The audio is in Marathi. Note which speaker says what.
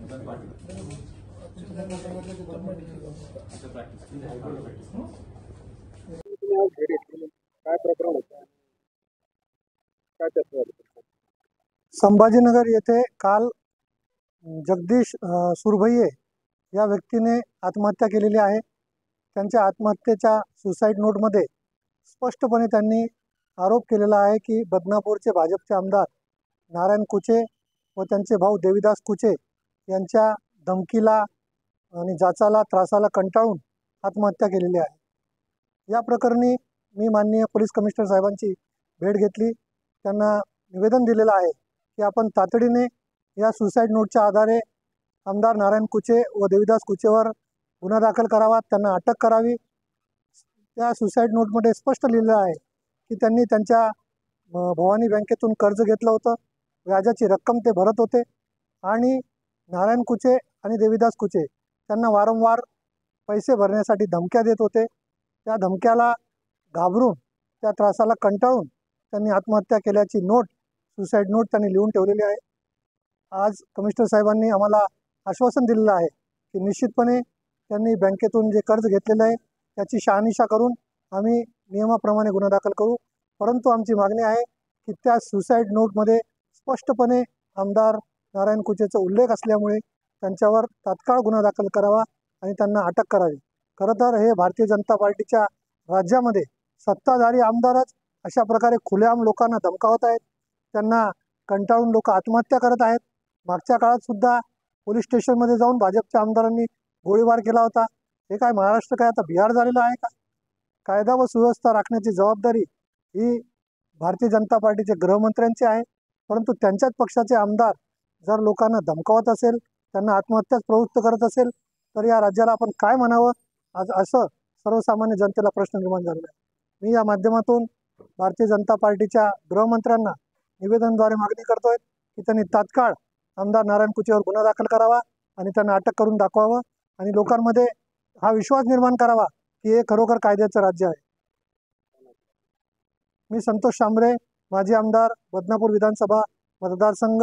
Speaker 1: संभाजीनगर येथे काल जगदीश सुरभैये या व्यक्तीने आत्महत्या केलेली आहे। त्यांच्या आत्महत्येच्या सुसाईड नोटमध्ये स्पष्टपणे त्यांनी आरोप केलेला आहे की बदनापूरचे भाजपचे आमदार नारायण कुचे व त्यांचे भाऊ देवीदास कुचे यांच्या धमकीला आणि जाचाला त्रासाला कंटाळून आत्महत्या केलेली आहे। या प्रकरणी मी माननीय पोलीस कमिशनर साहेबांची भेट घेतली। त्यांना निवेदन दिलेलं आहे की आपण तातडीने या सुसाईड नोटच्या आधारे आमदार नारायण कुचे व देवीदास कुचेवर गुन्हा दाखल करावा, त्यांना अटक करावी। त्या सुसाईड नोटमध्ये स्पष्ट लिहिलं आहे की त्यांनी त्यांच्या भवानी बँकेतून कर्ज घेतलं होतं, व्याजाची रक्कम ते भरत होते आणि नारायण कुचे आणि देवीदास कुचे त्यांना वारंवार पैसे भरण्यासाठी धमक्या देत होते। त्या धमक्याला घाबरून, त्या त्रासाला कंटाळून त्यांनी आत्महत्या केल्याची नोट, सुसाईड नोट त्यांनी लिहून ठेवलेली आहे। आज कमिशनर साहेबांनी आम्हाला आश्वासन दिलेलं आहे की निश्चितपणे त्यांनी बँकेतून जे कर्ज घेतलेलं आहे त्याची शहानिशा करून आम्ही नियमाप्रमाणे गुन्हा दाखल करू। परंतु आमची मागणी आहे की त्या सुसाईड नोटमध्ये स्पष्टपणे आमदार नारायण कुचेचा उल्लेख असल्यामुळे त्यांच्यावर तात्काळ गुन्हा दाखल करावा आणि त्यांना अटक करावी। खरं तर हे भारतीय जनता पार्टीच्या राज्यामध्ये सत्ताधारी आमदारच अशा प्रकारे खुलेआम लोकांना धमकावत आहेत, त्यांना कंटाळून लोक आत्महत्या करत आहेत। मागच्या काळात सुद्धा पोलीस स्टेशनमध्ये जाऊन भाजपच्या आमदारांनी गोळीबार केला होता। हे काय महाराष्ट्र काय आता बिहार झालेलं आहे का? कायदा व सुव्यवस्था राखण्याची जबाबदारी ही भारतीय जनता पार्टीचे गृहमंत्र्यांची आहे, परंतु त्यांच्याच पक्षाचे आमदार जर लोकांना धमकावत असेल, त्यांना आत्महत्याच प्रवृत्त करत असेल तर या राज्याला आपण काय म्हणावं, आज असं सर्वसामान्य जनतेला प्रश्न निर्माण झालेला आहे। मी या माध्यमातून भारतीय जनता पार्टीच्या गृहमंत्र्यांना निवेदनद्वारे मागणी करतोय की त्यांनी तात्काळ आमदार नारायण कुचेवर गुन्हा दाखल करावा आणि त्यांना अटक करून दाखवावं आणि लोकांमध्ये हा विश्वास निर्माण करावा की हे खरोखर कायद्याचं राज्य आहे। मी संतोष शांबरे, माजी आमदार, बदनापूर विधानसभा मतदारसंघ।